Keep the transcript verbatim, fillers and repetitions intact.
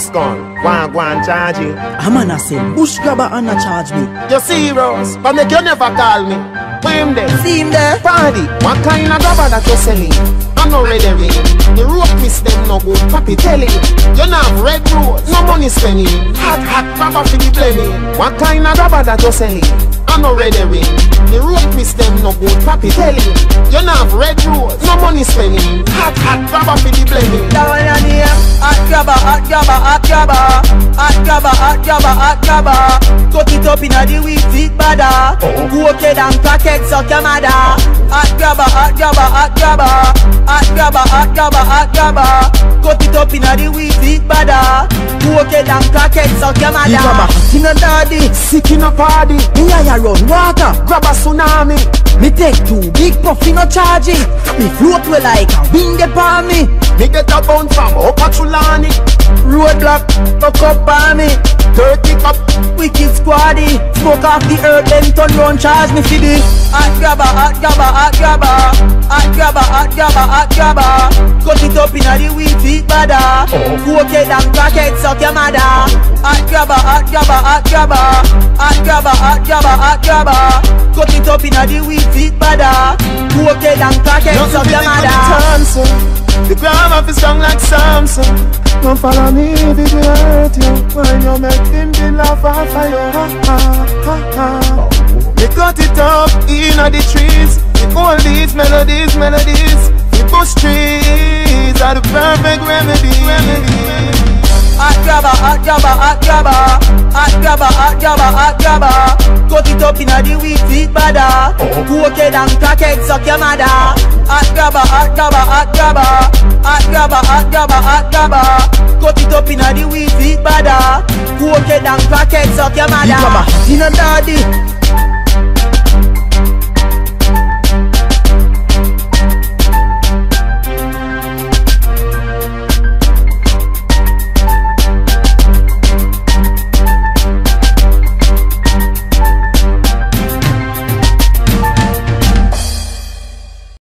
X-Gun, one go and charge you. A man a say bush grabber and a charge me. You serious? But make you never call me. Where him there? See him there? Party. What kind of grabber that you selling? I'm not ready ring. The rope miss them no good. Papi telling you not have red road, no money spending. Hot hot grabber for the blaming. What kind of grabber that you selling? I'm not ready ring. The rope miss them no good. Papi telling you not have red road, no money spending. Hot hot grabber for the blaming. That one your name? Hot grabber, hot grabber, hot grabber, hot grabber, hot grabber, hot grabber. Cut it up inna the weed feet badder. Go okay and crackhead suck your mother. Hot grabber, hot grabber, hot grabber, hot grabber, hot grabber, hot grabber. Cut it up inna the weed feet badder. Go okay and crackhead suck your mother. Grabber hot inna daddy, sick in a party. Me I run water, grab a tsunami. Me take two big puffy no charging. Me float well like a wind upon me. Me get a bound from Upper Chulani. Roadblock, fuck up on me. Dirty cup, wicked squaddy. Smoke off the earth, then turn round charge me for the hot grabber, hot grabber, hot grabber, hot grabber, hot grabber, hot grabber. Cut it up inna the weed feet badder. Go okay and crackhead suck your mother. Hot grabber, hot grabber, hot grabber, hot grabber, hot grabber, hot grabber. Cut it up inna the weed feet badder. Go okay and crackhead suck your mother. The grabber is strong like Samson. Don't follow me if it will hurt you. When you make him be laugh off of you. Ha, ha, ha, ha. They cut it up in the trees. With all these melodies, melodies. The bush trees are the perfect remedy, remedy. Hot grabber, hot grabber, hot grabber, hot grabber, hot grabber, hot grabber. Cut it up inna the weed feet badder. Go okay and crackhead suck your mother. Hot grabber, hot grabber, hot grabber, hot grabber, hot grabber, hot grabber. Cut it up inna the weed feet badder. Go okay and crackhead suck your mother. Grabber hot inna daddy,